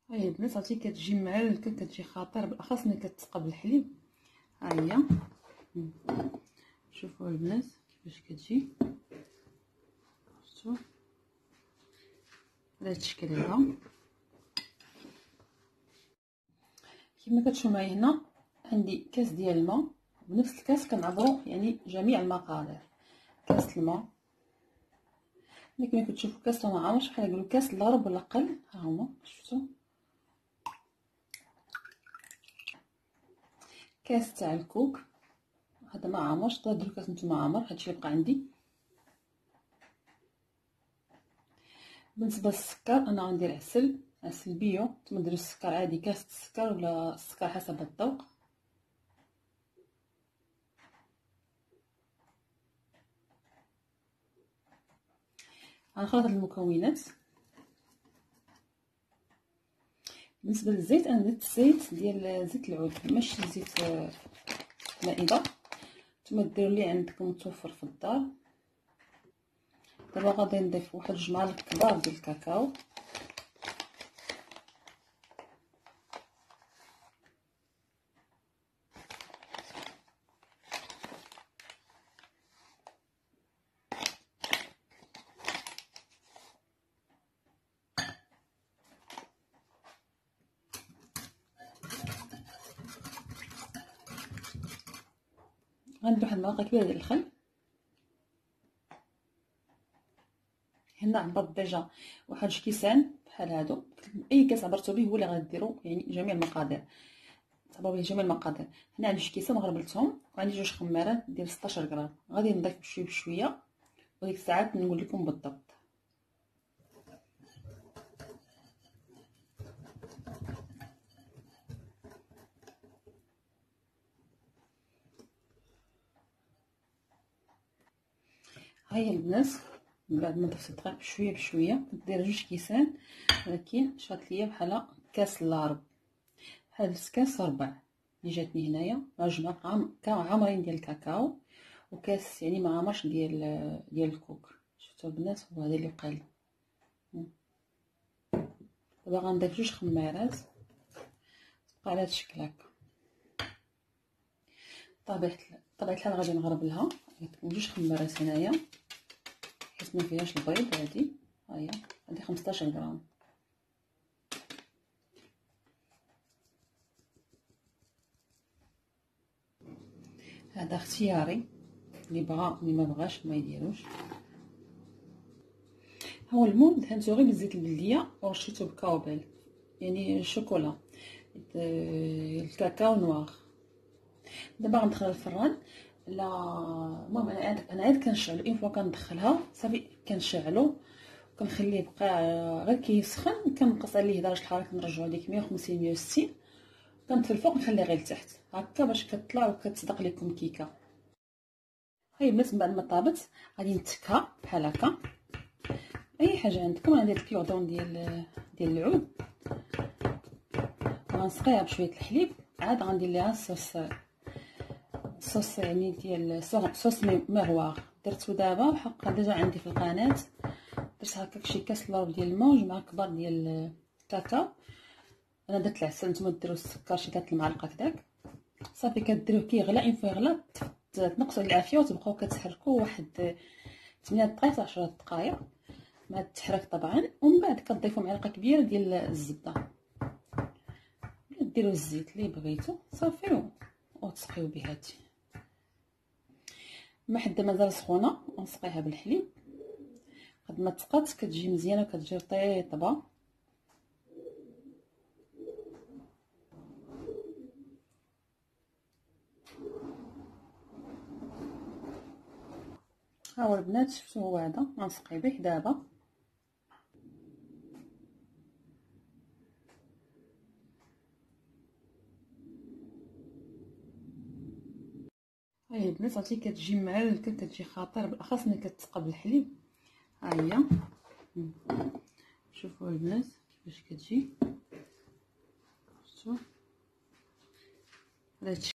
هاهي البنات عرفتي كتجي معلكه، كتجي خطير بالاخص ملي كتسقى بالحليب. ها هي شوفوا البنات كيفاش كتجي، شفتوا على هاد الشكل هذا. كما كتشوفوا معايا هنا عندي كاس ديال الماء، بنفس الكاس كنعبروا يعني جميع المقادير. كاس الماء ملي كما كتشوفوا كاس طناعه شحال نقولوا كاس الا ربع ولا اقل، ها هما شفتوا كاس تاع الكوك. هذا ما عامرش، تقدروا ديروا كاس نتوما عامر، هادشي اللي بقى عندي. بالنسبه للسكر انا غندير عسل بيو، نتوما ديروا السكر عادي، كاس السكر ولا السكر حسب الذوق. غنخلط المكونات. بالنسبه للزيت انا درت زيت ديال زيت العود ماشي زيت مائده، نتوما ديروا اللي عندكم متوفر في الدار. دابا غادي نضيف واحد 2 معالق كبار ديال الكاكاو، غندير واحد المعلقه كبيره ديال الخل. هنا عبرت ديجا واحد 2 كيسان بحال هادو، اي كاس عبرتو به هو اللي غديروا يعني جميع المقادير، تعبروا به جميع المقادير. هنا عندي 2 كيسان غربلتهم، وعندي 2 خمارات ديال 16 غرام. غادي نضيف بشويه بشويه وديك الساعات نقول لكم بالضبط. هاهي البنات من بعد ما ضفت الدقيق بشويه بشويه كدير 2 كيسان، ولكن شات ليا بحال كاس الا ربع، بحال كاس ربع اللي جاتني هنايا، مع 2 معالق عامرين ديال الكاكاو وكاس يعني ما عامرش ديال الكوك. شفتوا البنات هو هذا اللي بقى لي. دابا غنضيف 2 خمارات تبقى على هذا الشكل هكا. طبيعه الحال غادي نغربلها، غتكون 2 خمارات هنايا حيت ما فيهاش البيض. هادي ها هي، هادي 15 غرام. هذا اختياري، اللي بغى اللي ما بغاش ما يديروش. هو المول دهنتو غير بالزيت البلديه ورشيتو بكاوبيل يعني الشوكولا الكاكاو نوار. دابا غندخلها الفران. لا المهم انا عاد كنشعل اون فوا كندخلها صافي كنشعلو وكنخليه بقى غير كيسخن، كنقص عليه درجه الحراره كنرجعو لديك 150 160، كنطفي الفوق نخليه غير لتحت هكا باش كتطلع وكتصدق لكم كيكه. هاي البنات من بعد ما طابت غادي نتكها بحال هكا. اي حاجه عندكم، انا درت كيوردون ديال العود، غنسقيها بشويه الحليب، عاد غندير ليها الصوص يعني ديال صوص مغواغ درتو دابا وحق ديجا عندي في القناه. درت هكاك شي كاس الا ربع ديال الماء و2 معالق كبار ديال الكاكاو. انا درت العسل، نتوما ديروا السكر شي 3 المعالق هكذاك. صافي كديروه كيغلى، اون فوا يغلى تنقصوا العافيه وتبقاو كتحركوا واحد 8 دقائق 10 دقائق مع التحريك طبعا. ومن بعد كتضيفوا معلقه كبيره ديال الزبده، ديروا الزيت اللي بغيتو صافي وتسقيو به. هادي ما حدا مازال سخونه ونسقيها بالحليب، قد ما تسقات كتجي مزيانه وكتجي رطيبه. ها هو البنات شفتوا هو هذا غنسقي به دابا. هاي البنات عرفتي كتجي معلكه، كتجي خطير بالاخص ملي كتسقى بالحليب. ها هي شوفوا البنات كيفاش كتجي، شفتوا هذا